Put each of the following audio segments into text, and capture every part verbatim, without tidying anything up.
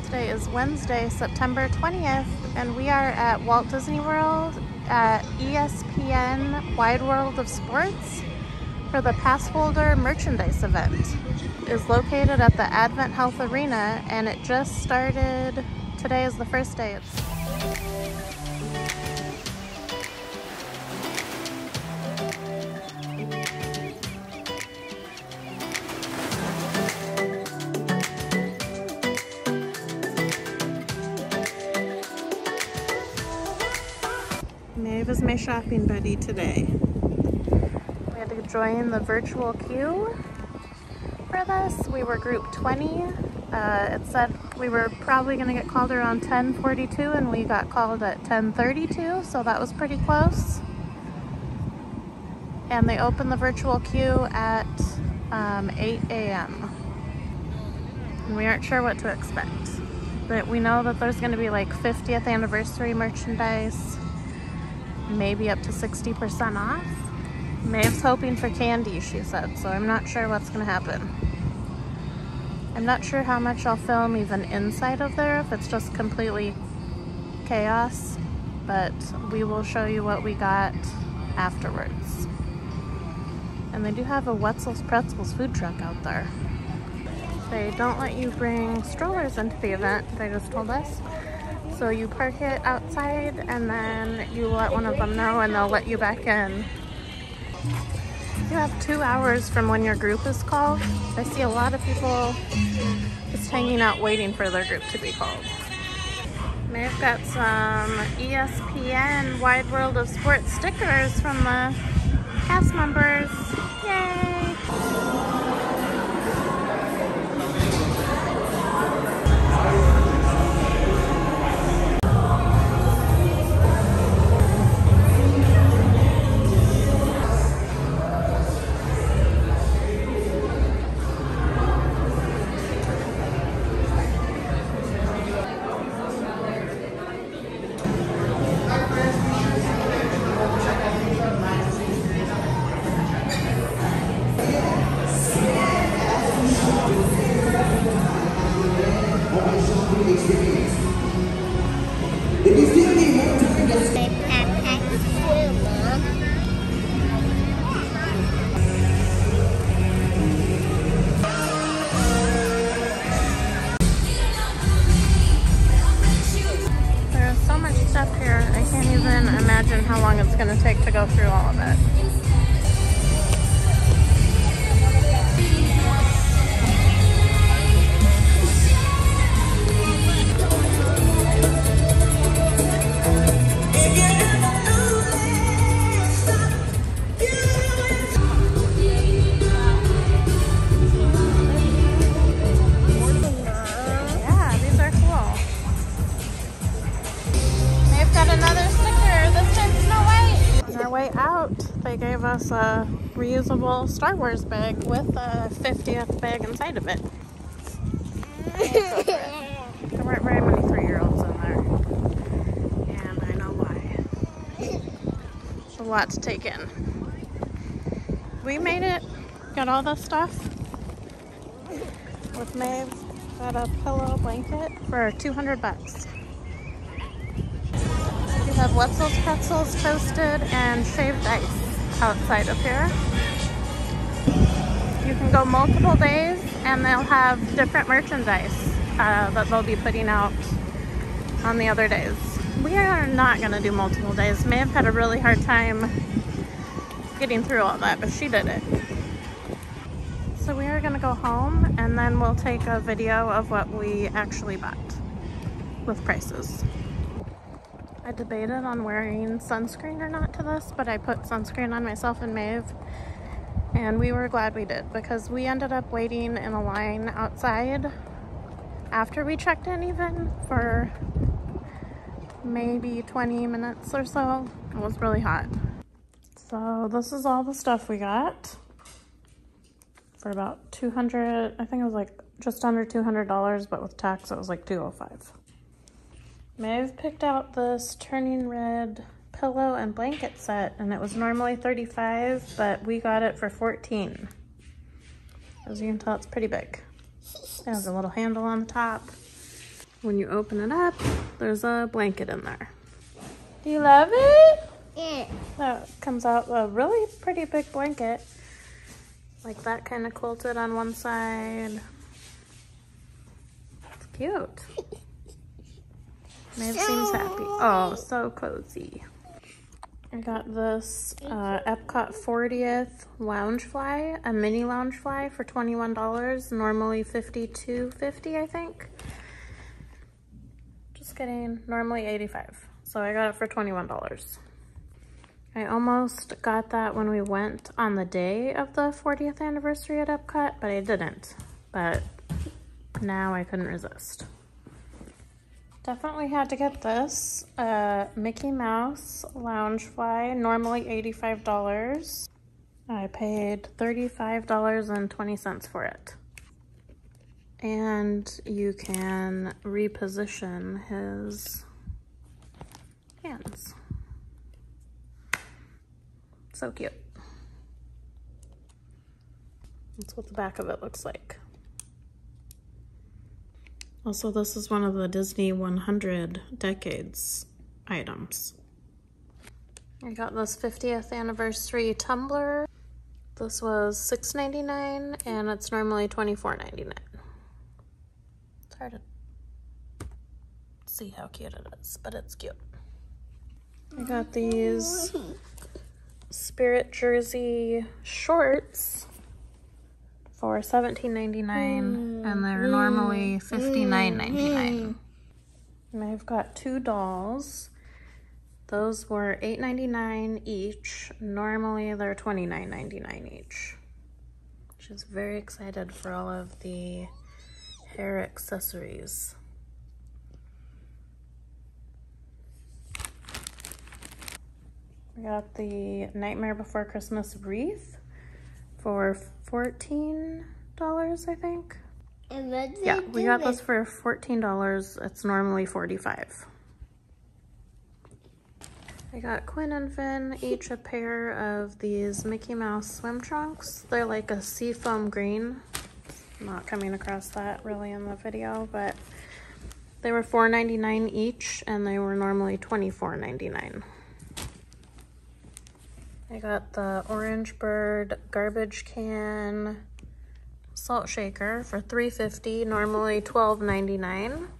Today is Wednesday, September twentieth, and we are at Walt Disney World at E S P N Wide World of Sports for the Pass Holder Merchandise event. It is located at the Advent Health Arena, and it just started. Today is the first day. It's Maeve is my shopping buddy today. We had to join the virtual queue for this. We were group twenty. Uh, it said we were probably going to get called around ten forty-two, and we got called at ten thirty-two, so that was pretty close. And they opened the virtual queue at um, eight A M And we aren't sure what to expect. But we know that there's going to be like fiftieth anniversary merchandise, maybe up to sixty percent off. Maeve's hoping for candy, she said, so I'm not sure what's gonna happen. I'm not sure how much I'll film even inside of there, if it's just completely chaos, but we will show you what we got afterwards. And they do have a Wetzel's Pretzels food truck out there. They don't let you bring strollers into the event, they just told us. So you park it outside and then you let one of them know and they'll let you back in. You have two hours from when your group is called. I see a lot of people just hanging out waiting for their group to be called. They've got some E S P N Wide World of Sports stickers from the cast members. Yay! Imagine how long it's going to take to go through all of it. Yeah, these are cool. They've got another sticker. This time's Snow White. On our way out, they gave us a reusable Star Wars bag with a fiftieth bag inside of it. There weren't very many three-year-olds in there, and I know why. It's a lot to take in. We made it. Got all this stuff with Maeve. Got a pillow blanket for two hundred bucks. We have Wetzel's Pretzels toasted and shaved ice outside of here. You can go multiple days and they'll have different merchandise uh, that they'll be putting out on the other days. We are not going to do multiple days. Maeve had a really hard time getting through all that, but she did it. So we are going to go home and then we'll take a video of what we actually bought with prices. I debated on wearing sunscreen or not to this, but I put sunscreen on myself and Maeve, and we were glad we did because we ended up waiting in a line outside after we checked in even for maybe twenty minutes or so. It was really hot. So this is all the stuff we got for about two hundred, I think it was like just under two hundred dollars, but with tax it was like two oh five. Maeve picked out this Turning Red pillow and blanket set, and it was normally thirty-five dollars, but we got it for fourteen dollars. As you can tell, it's pretty big. It has a little handle on the top. When you open it up, there's a blanket in there. Do you love it? Yeah. That comes out a really pretty big blanket. Like that kind of quilted on one side. It's cute. Maeve seems happy. Oh, so cozy. I got this uh, Epcot fortieth Loungefly, a mini Loungefly for twenty-one dollars, normally fifty-two fifty, I think. Just kidding, normally eighty-five. So I got it for twenty-one dollars. I almost got that when we went on the day of the fortieth anniversary at Epcot, but I didn't. But now I couldn't resist. Definitely had to get this uh, Mickey Mouse Loungefly, normally eighty-five dollars. I paid thirty-five dollars and twenty cents for it. And you can reposition his hands. So cute. That's what the back of it looks like. Also, this is one of the Disney one hundred Decades items. I got this fiftieth anniversary tumbler. This was six ninety-nine and it's normally twenty-four ninety-nine. It's hard to see how cute it is, but it's cute. I got these Spirit Jersey shorts for seventeen ninety-nine, and they're normally fifty-nine ninety-nine. And I've got two dolls. Those were eight ninety-nine each. Normally they're twenty-nine ninety-nine each. She's very excited for all of the hair accessories. I got the Nightmare Before Christmas wreath for fourteen dollars, I think. And what did Yeah, they we do got with- this for fourteen dollars. It's normally forty-five dollars. I got Quinn and Finn each a pair of these Mickey Mouse swim trunks. They're like a seafoam green. Not coming across that really in the video, but they were four ninety-nine each, and they were normally twenty-four ninety-nine. I got the Orange Bird garbage can salt shaker for three fifty, normally twelve ninety-nine.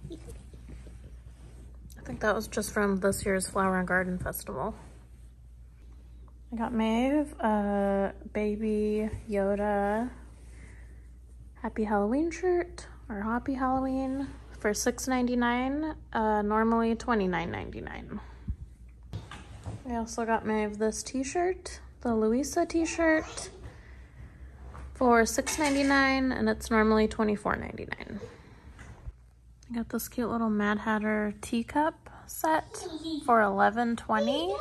I think that was just from this year's Flower and Garden Festival. I got Maeve a baby Yoda Happy Halloween shirt, or Happy Halloween, for six ninety-nine, uh, normally twenty-nine ninety-nine. I also got Maeve this t-shirt, the Louisa t-shirt, for six ninety-nine, and it's normally twenty-four ninety-nine. I got this cute little Mad Hatter teacup set for eleven twenty.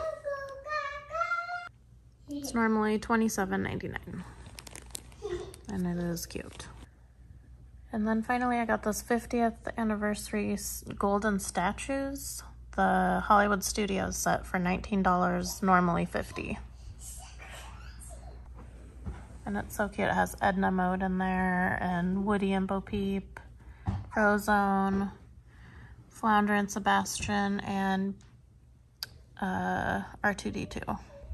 It's normally twenty-seven ninety-nine, and it is cute. And then finally I got this fiftieth anniversary golden statues, the Hollywood Studios set for nineteen dollars, normally fifty dollars. And it's so cute. It has Edna Mode in there, and Woody and Bo Peep, Frozone, Flounder and Sebastian, and uh, R two D two.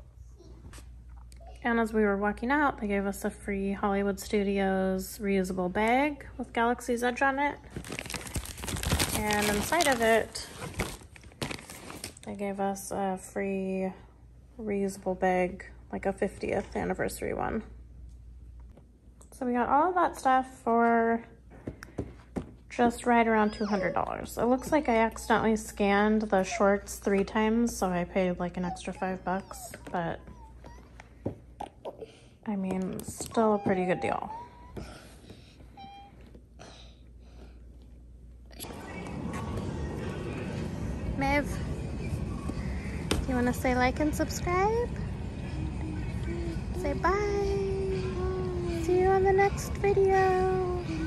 And as we were walking out, they gave us a free Hollywood Studios reusable bag with Galaxy's Edge on it. And inside of it, they gave us a free reusable bag, like a fiftieth anniversary one. So we got all of that stuff for just right around two hundred dollars. It looks like I accidentally scanned the shorts three times, so I paid like an extra five bucks, but I mean, still a pretty good deal. Maeve, do you want to say like and subscribe? Say bye. See you on the next video.